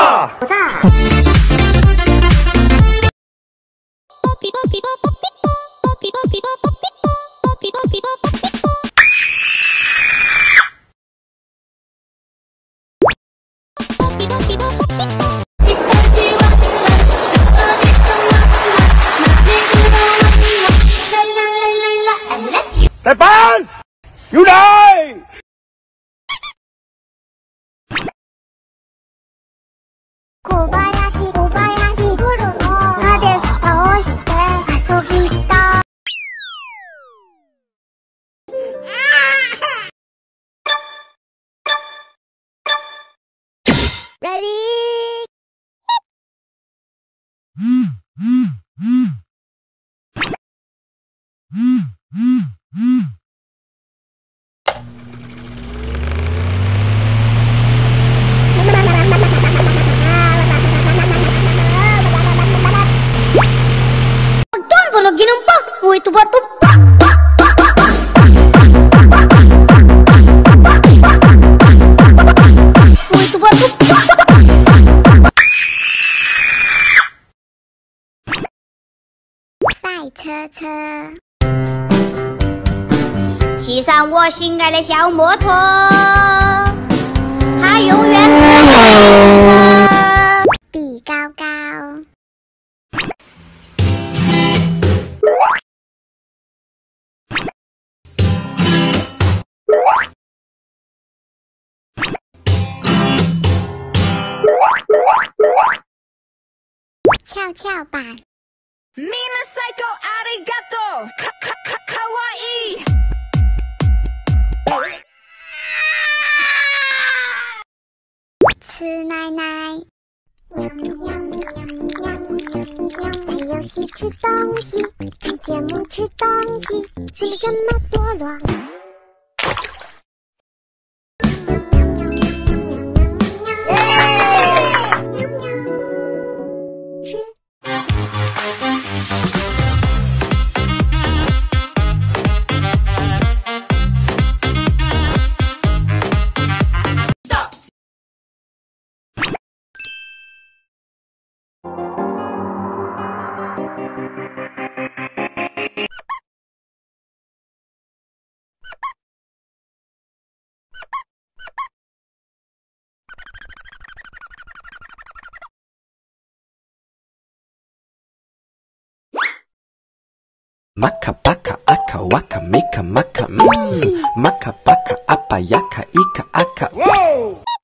Đại Phan, vô đây. Ready? Tunggu lagi numpang. Itu batu. Itu batu.赛车车，骑上我心爱的小摩托，它永远不会停车。比高高，跷跷板。みんな最高ありがとうかわいい吃奶奶打游戏吃东西看节目吃东西怎么这么多乱 Maka baka aka waka mika maka Maka baka apa yaka ika aka.